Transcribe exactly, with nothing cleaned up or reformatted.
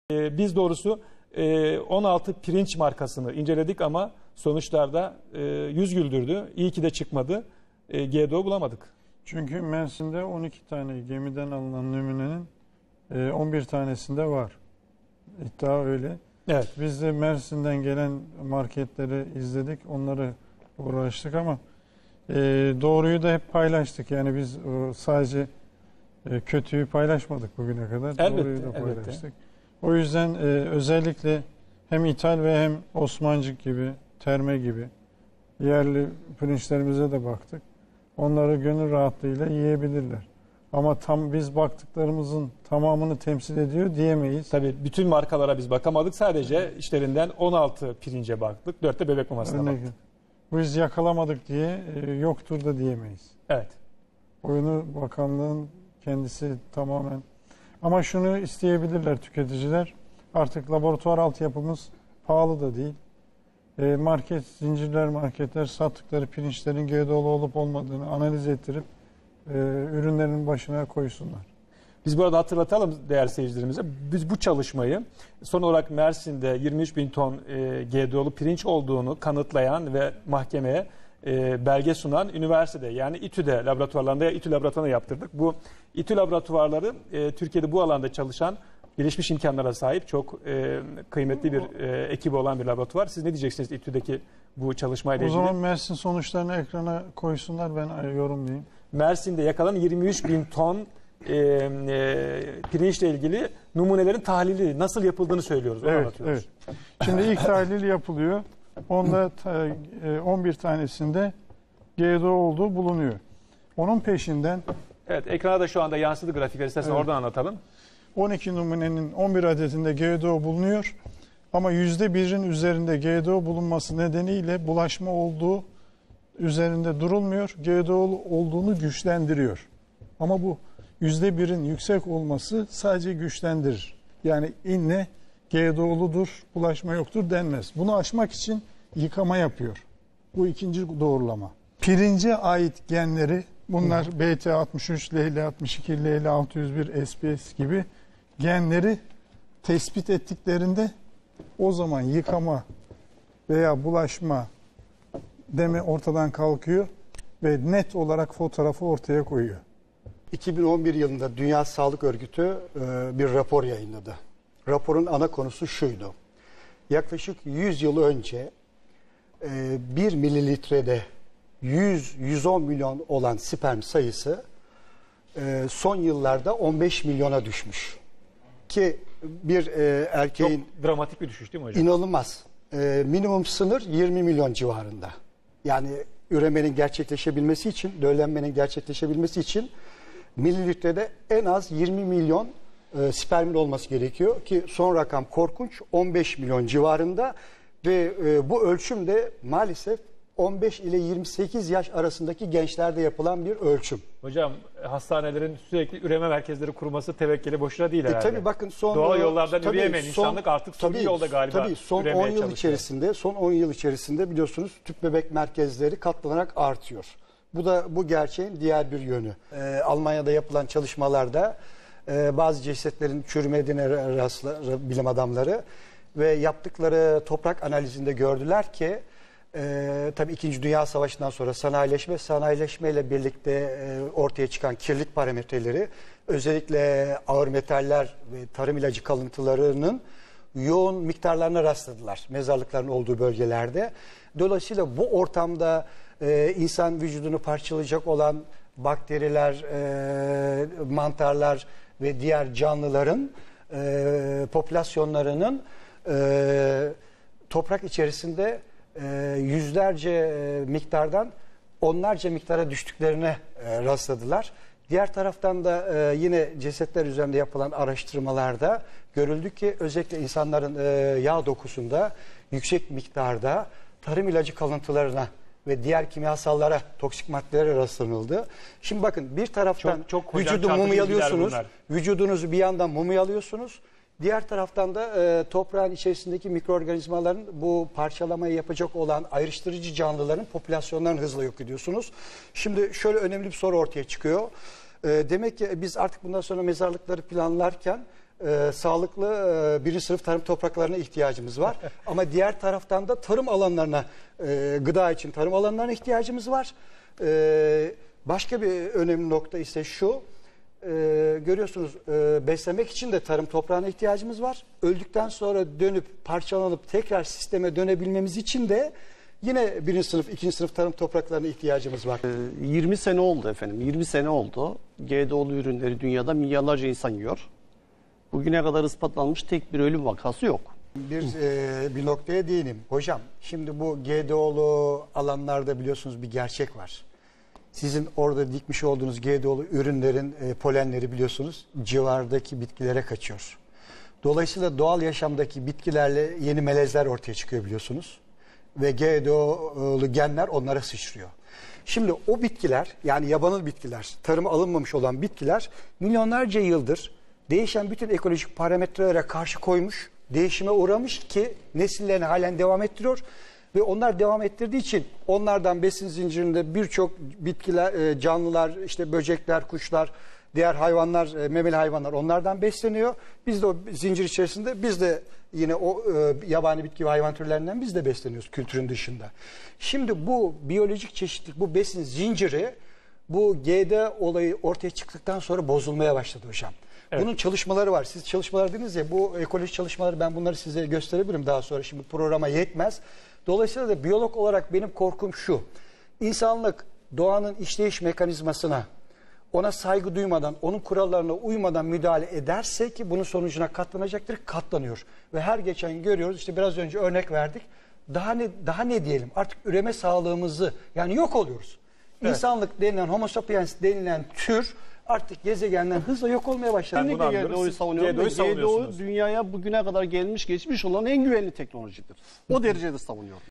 E, biz doğrusu e, on altı pirinç markasını inceledik ama sonuçlarda e, yüz güldürdü. İyi ki de çıkmadı. E, G D O bulamadık. Çünkü Mersin'de on iki tane gemiden alınan numunenin e, on bir tanesinde var. İddia öyle. Evet. Biz de Mersin'den gelen marketleri izledik, onları uğraştık ama e, doğruyu da hep paylaştık. Yani biz e, sadece e, kötüyü paylaşmadık bugüne kadar. Elbette, doğruyu da paylaştık. elbette. O yüzden e, özellikle hem ithal ve hem Osmancık gibi, Terme gibi yerli pirinçlerimize de baktık. Onları gönül rahatlığıyla yiyebilirler. Ama tam biz baktıklarımızın tamamını temsil ediyor diyemeyiz. Tabii bütün markalara biz bakamadık. Sadece işlerinden on altı pirince baktık. dört de bebek mamasına Örnek, baktık. biz yakalamadık diye e, yoktur da diyemeyiz. Evet. Oyunu bakanlığın kendisi tamamen. Ama şunu isteyebilirler tüketiciler. Artık laboratuvar altyapımız pahalı da değil. E, market, zincirler marketler sattıkları pirinçlerin G D O'lu olup olmadığını analiz ettirip e, ürünlerin başına koysunlar. Biz burada hatırlatalım değerli seyircilerimize. Biz bu çalışmayı son olarak Mersin'de yirmi üç bin ton e, G D O'lu pirinç olduğunu kanıtlayan ve mahkemeye e, belge sunan üniversitede yani İTÜ'de laboratuvarlarında ya İTÜ laboratuvarına yaptırdık. Bu İTÜ laboratuvarları e, Türkiye'de bu alanda çalışan gelişmiş imkanlara sahip çok e, kıymetli bir e, ekibi olan bir laboratuvar. Siz ne diyeceksiniz İTÜ'deki bu çalışmayla ilgili? O zaman Mersin sonuçlarını ekrana koysunlar, ben yorumlayayım. Mersin'de yakalanan yirmi üç bin ton e, e, pirinçle ilgili numunelerin tahlili nasıl yapıldığını söylüyoruz. Onu Evet, anlatıyoruz. evet. Şimdi ilk tahlil yapılıyor. Onda on bir tanesinde G D O olduğu bulunuyor. Onun peşinden Evet, ekrana da şu anda yansıdı grafikler. İstersen Evet. oradan anlatalım. on iki numunenin on bir adetinde G D O bulunuyor. Ama yüzde birin üzerinde G D O bulunması nedeniyle bulaşma olduğu üzerinde durulmuyor. G D O olduğunu güçlendiriyor. Ama bu yüzde birin yüksek olması sadece güçlendirir. Yani inne G D O'ludur, bulaşma yoktur denmez. Bunu aşmak için yıkama yapıyor. Bu ikinci doğrulama. Pirince ait genleri, bunlar B T altmış üç, L L altmış iki, L L altı yüz bir, S P S gibi genleri tespit ettiklerinde o zaman yıkama veya bulaşma deme ortadan kalkıyor ve net olarak fotoğrafı ortaya koyuyor. iki bin on bir yılında Dünya Sağlık Örgütü bir rapor yayınladı. Raporun ana konusu şuydu. Yaklaşık yüz yıl önce bir mililitrede yüz yüz on milyon olan sperm sayısı son yıllarda on beş milyona düşmüş. Ki bir erkeğin... Çok dramatik bir düşüş değil mi hocam? İnanılmaz. Minimum sınır yirmi milyon civarında. Yani üremenin gerçekleşebilmesi için, döllenmenin gerçekleşebilmesi için mililitrede en az yirmi milyon e, spermin olması gerekiyor ki son rakam korkunç, on beş milyon civarında ve e, bu ölçüm de maalesef on beş ile yirmi sekiz yaş arasındaki gençlerde yapılan bir ölçüm. Hocam hastanelerin sürekli üreme merkezleri kurması tevekkeli boşuna değil herhalde. E, tabii bakın son doğal yollardan tabii, üreyemeyen son, insanlık artık suni tabii, yolda galiba tabii, son üremeye on yıl çalışıyor. içerisinde son on yıl içerisinde biliyorsunuz tüp bebek merkezleri katlanarak artıyor. Bu da bu gerçeğin diğer bir yönü. Ee, Almanya'da yapılan çalışmalarda e, bazı cesetlerin çürümediğine rastlı bilim adamları ve yaptıkları toprak analizinde gördüler ki e, tabii İkinci Dünya Savaşı'ndan sonra sanayileşme, sanayileşmeyle birlikte e, ortaya çıkan kirlilik parametreleri özellikle ağır metaller ve tarım ilacı kalıntılarının yoğun miktarlarına rastladılar mezarlıkların olduğu bölgelerde. Dolayısıyla bu ortamda e, insan vücudunu parçalayacak olan bakteriler, e, mantarlar ve diğer canlıların e, popülasyonlarının e, toprak içerisinde e, yüzlerce e, miktardan onlarca miktara düştüklerine e, rastladılar. Diğer taraftan da e, yine cesetler üzerinde yapılan araştırmalarda görüldü ki özellikle insanların e, yağ dokusunda yüksek miktarda tarım ilacı kalıntılarına ve diğer kimyasallara, toksik maddelere rastlanıldı. Şimdi bakın bir taraftan çok, çok vücudu mumyalıyorsunuz, vücudunuzu bir yandan mumyalıyorsunuz. Diğer taraftan da e, toprağın içerisindeki mikroorganizmaların bu parçalamayı yapacak olan ayrıştırıcı canlıların popülasyonlarını hızla yok ediyorsunuz. Şimdi şöyle önemli bir soru ortaya çıkıyor. E, demek ki biz artık bundan sonra mezarlıkları planlarken e, sağlıklı e, birinci sınıf tarım topraklarına ihtiyacımız var. Ama diğer taraftan da tarım alanlarına, e, gıda için tarım alanlarına ihtiyacımız var. E, başka bir önemli nokta ise şu, e, görüyorsunuz e, beslemek için de tarım toprağına ihtiyacımız var. Öldükten sonra dönüp parçalanıp tekrar sisteme dönebilmemiz için de yine birinci sınıf, ikinci sınıf tarım topraklarına ihtiyacımız var. yirmi sene oldu efendim. yirmi sene oldu. G D O'lu ürünleri dünyada milyarlarca insan yiyor. Bugüne kadar ispatlanmış tek bir ölüm vakası yok. Bir e, bir noktaya değineyim. Hocam şimdi bu G D O'lu alanlarda biliyorsunuz bir gerçek var. Sizin orada dikmiş olduğunuz G D O'lu ürünlerin e, polenleri biliyorsunuz civardaki bitkilere kaçıyor. Dolayısıyla doğal yaşamdaki bitkilerle yeni melezler ortaya çıkıyor biliyorsunuz. Ve G D O'lu genler onlara sıçrıyor. Şimdi o bitkiler, yani yabanıl bitkiler, tarıma alınmamış olan bitkiler milyonlarca yıldır değişen bütün ekolojik parametrelere karşı koymuş, değişime uğramış ki nesillerini halen devam ettiriyor. Ve onlar devam ettirdiği için onlardan besin zincirinde birçok bitkiler, canlılar, işte böcekler, kuşlar, diğer hayvanlar, memeli hayvanlar onlardan besleniyor. Biz de o zincir içerisinde biz de yine o e, yabani bitki ve hayvan türlerinden biz de besleniyoruz kültürün dışında. Şimdi bu biyolojik çeşitlilik, bu besin zinciri bu G D olayı ortaya çıktıktan sonra bozulmaya başladı hocam. Evet. Bunun çalışmaları var. Siz çalışmalar dediniz ya, bu ekoloji çalışmaları, ben bunları size gösterebilirim daha sonra. Şimdi programa yetmez. Dolayısıyla da biyolog olarak benim korkum şu. İnsanlık doğanın işleyiş mekanizmasına, ona saygı duymadan, onun kurallarına uymadan müdahale ederse ki bunun sonucuna katlanacaktır, katlanıyor. Ve her geçen görüyoruz, işte biraz önce örnek verdik. Daha ne daha ne diyelim? Artık üreme sağlığımızı, yani yok oluyoruz. Evet. İnsanlık denilen, Homo sapiens denilen tür artık gezegenden hızla yok olmaya başladı. Kesinlikle G D O'yu savunuyorum. G D O dünyaya bugüne kadar gelmiş geçmiş olan en güvenli teknolojidir. O derecede savunuyorum.